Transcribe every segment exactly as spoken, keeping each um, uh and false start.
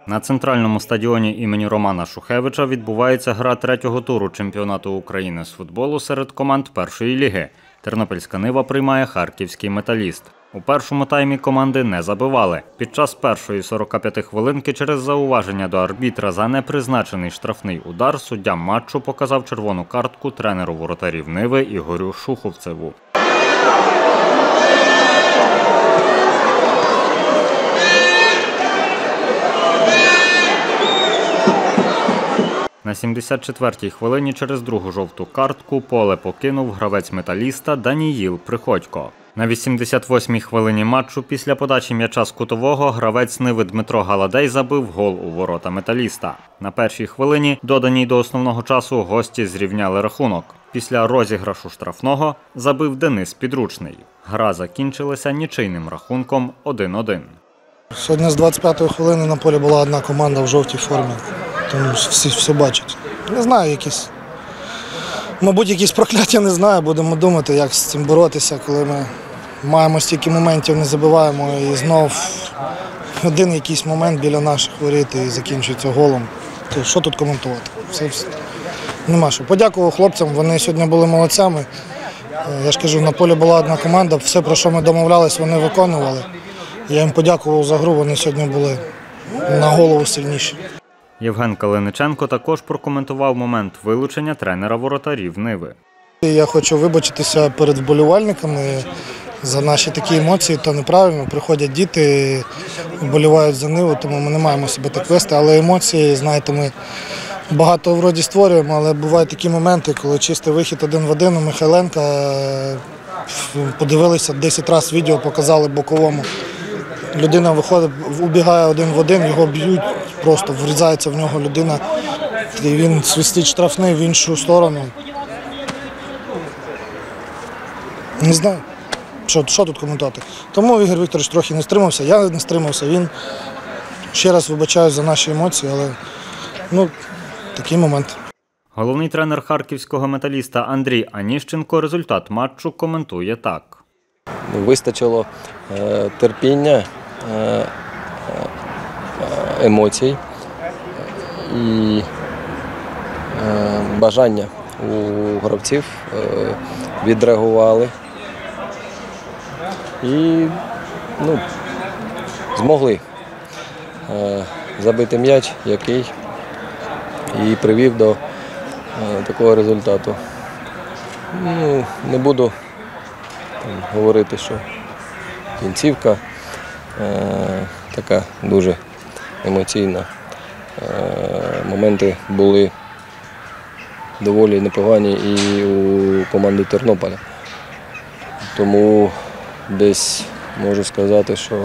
На центральному стадіоні імені Романа Шухевича відбувається гра третього туру чемпіонату України з футболу серед команд першої ліги. Тернопільська «Нива» приймає харківський «Металіст». У першому таймі команди не забивали. Під час першої сорока п'яти хвилинки через зауваження до арбітра за непризначений штрафний удар суддя матчу показав червону картку тренеру воротарів «Ниви» Ігорю Шуховцеву. На сімдесят четвертій хвилині через другу жовту картку поле покинув гравець «Металіста» Даніїл Приходько. На вісімдесят восьмій хвилині матчу після подачі м'яча з кутового гравець «Ниви» Дмитро Галадей забив гол у ворота «Металіста». На першій хвилині, доданій до основного часу, гості зрівняли рахунок. Після розіграшу штрафного забив Денис Підручний. Гра закінчилася нічийним рахунком один один. Сьогодні з двадцять п'ятої хвилини на полі була одна команда в жовтій формі. Тому всі все бачать. Не знаю, якісь, мабуть, якісь прокляття, не знаю. Будемо думати, як з цим боротися, коли ми маємо стільки моментів, не забиваємо. І знов один якийсь момент біля наших воріт і закінчується голом. То що тут коментувати? Все, все. Нема що. Подякував хлопцям, вони сьогодні були молодцями. Я ж кажу, на полі була одна команда, все, про що ми домовлялись, вони виконували. Я їм подякував за гру, вони сьогодні були на голову сильніші. Євген Калиниченко також прокоментував момент вилучення тренера воротарів «Ниви». Я хочу вибачитися перед вболівальниками за наші такі емоції, то неправильно. Приходять діти, вболівають за «Ниву», тому ми не маємо себе так вести. Але емоції, знаєте, ми багато вроді створюємо, але бувають такі моменти, коли чистий вихід один в один у Михайленка, подивилися десять разів відео, показали боковому. Людина виходить, убігає один в один, його б'ють, просто врізається в нього людина, і він свистить штрафний в іншу сторону. Не знаю, що, що тут коментувати. Тому Ігор Вікторович трохи не стримався, я не стримався, він ще раз вибачаюсь за наші емоції, але ну, такий момент. Головний тренер харківського «Металіста» Андрій Аніщенко результат матчу коментує так. Вистачило е, терпіння, е, емоцій і е, бажання у гравців, е, відреагували і ну, змогли е, забити м'яч, який і привів до е, такого результату. Ну, не буду говорити, що кінцівка е, така дуже емоційна. Е, моменти були доволі непогані і у команди Тернополя. Тому десь можу сказати, що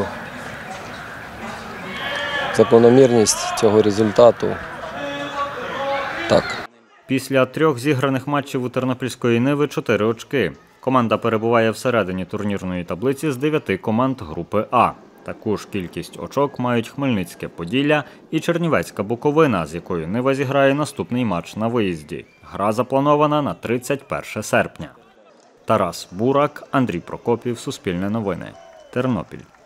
закономірність цього результату так. Після трьох зіграних матчів у тернопільської «Ниви» чотири очки. Команда перебуває всередині турнірної таблиці з дев'яти команд групи А. Таку ж кількість очок мають Хмельницьке Поділля і Чернівецька Буковина, з якою «Нива» зіграє наступний матч на виїзді. Гра запланована на тридцять перше серпня. Тарас Бурак, Андрій Прокопів, Суспільне новини, Тернопіль.